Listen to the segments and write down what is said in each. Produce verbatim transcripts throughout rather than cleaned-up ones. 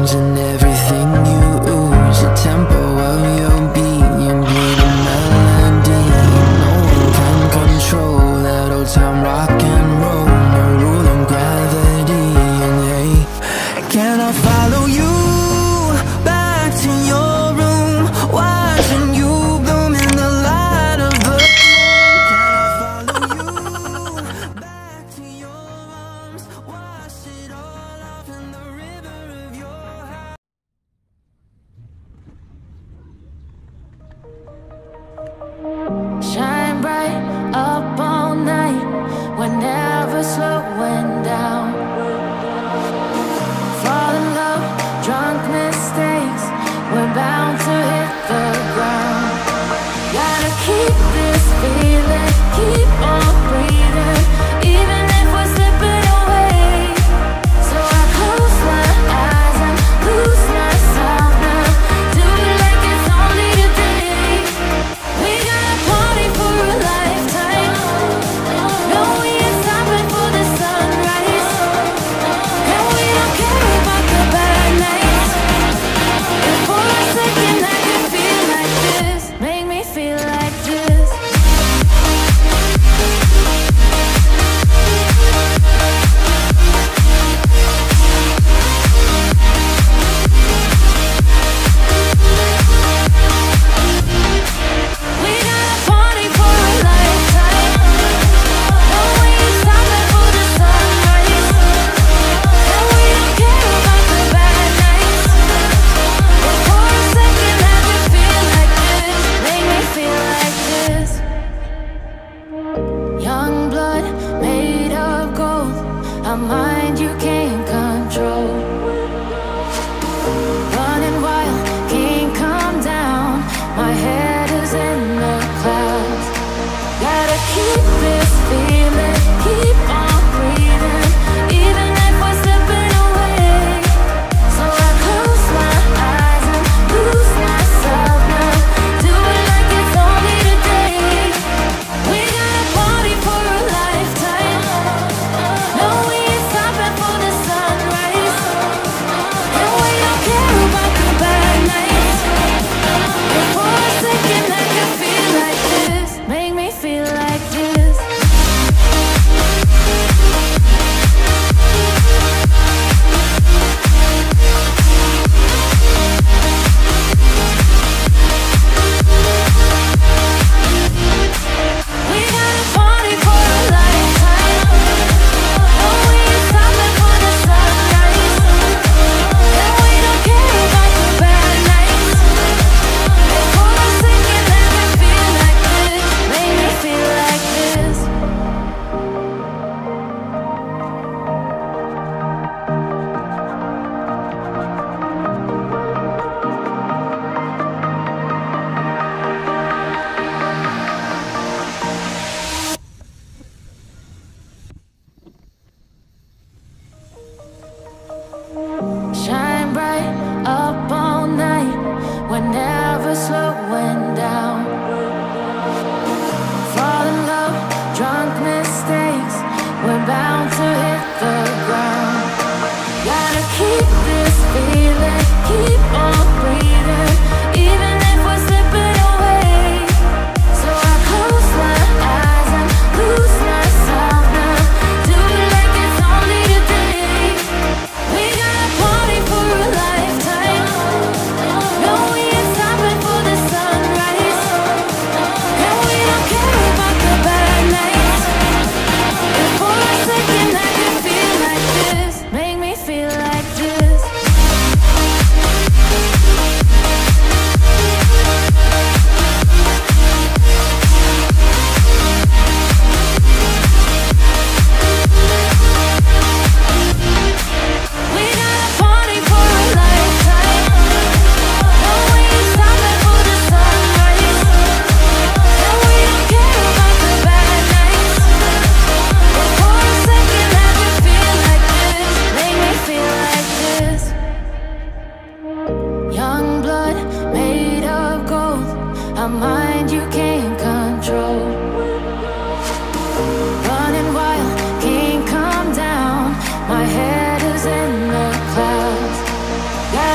songs and everything you ooze, the tempo of your beat, you bleed a melody. No one can control that old time rock and roll, no rule of gravity. And hey, can I follow you back to your room, watching you bloom in the light of the moon? Can I follow you back to your arms, wash it all off in the river of your heart? Shine bright up all night, we're never slowing down. Fall in love, drunk mistakes, we're bound to hit the ground. Gotta keep this feeling, keep on breathing, even if we're slipping away. So I close my eyes and lose myself now, do it like it's only today. We got a party for a lifetime, no, we ain't stopping for the sunrise. And we don't care about the bad nights. If for a second I can feel like this, make me feel like this. We got a party for a lifetime, no, we ain't stopping for the sunrise. And we don't care about the bad nights. But for a second I can feel like this, make me feel like this. Young blood made of gold, a mind you can't control. Running wild, can't come down, my head is in the clouds. Gotta keep this feeling, keep on breathing, even if we're slipping away. So I close my eyes and lose myself now, do it like it's only today. We got a party for a lifetime, no, we ain't stopping for the sunrise. And we don't care about the bad nights. If for a second I can feel like this, make me feel like this. We got a party for a lifetime, no, we ain't stopping for the sunrise. And we don't care about the bad nights. If for a second I can feel like this, make me feel like this. Shine bright up all night, we're never slowing down. Fall in love, drunk mistakes, we're bound to hit the ground. Gotta keep this feeling, keep on breathing, even if we're slipping away. So I close my eyes and lose myself now, do it like it's only today. We got a party for a lifetime, no, we ain't stopping for the sunrise. And we don't care about the bad nights. If for a second I can feel like this, make me feel like this. We got a party for a lifetime, no, we ain't stopping for the sunrise. And we don't care about the bad nights. But for a second I can feel like this, make me feel like this. Young blood made of gold, a mind you can't control. Running wild, can't come down, my head is in the clouds.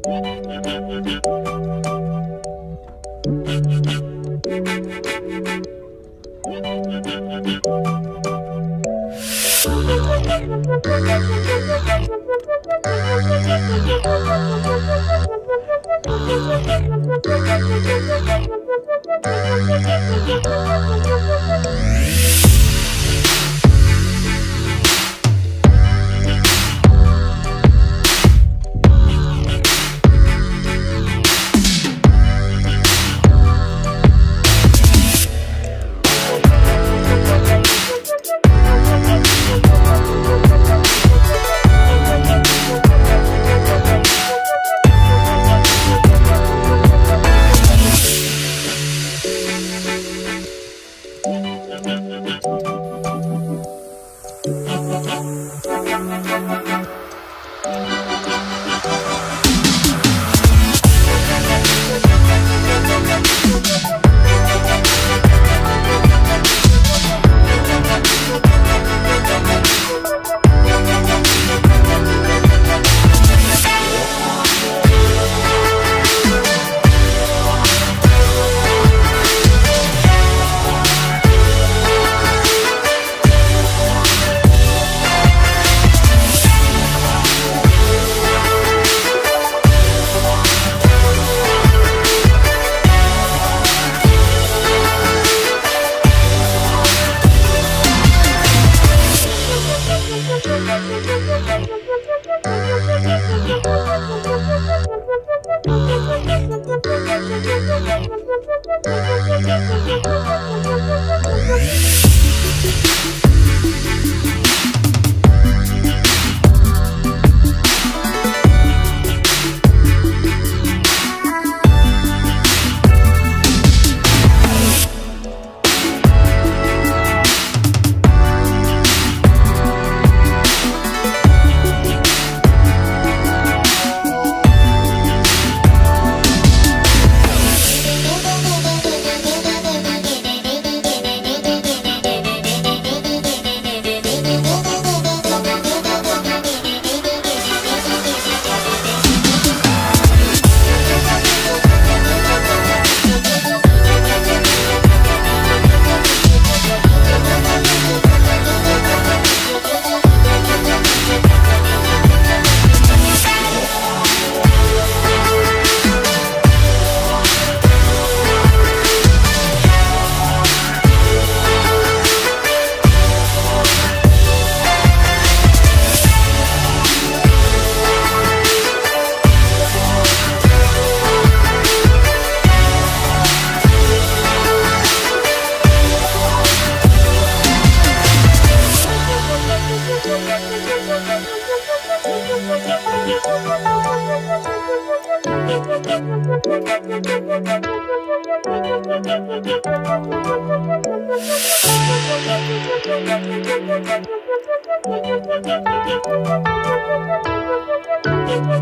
Thank you.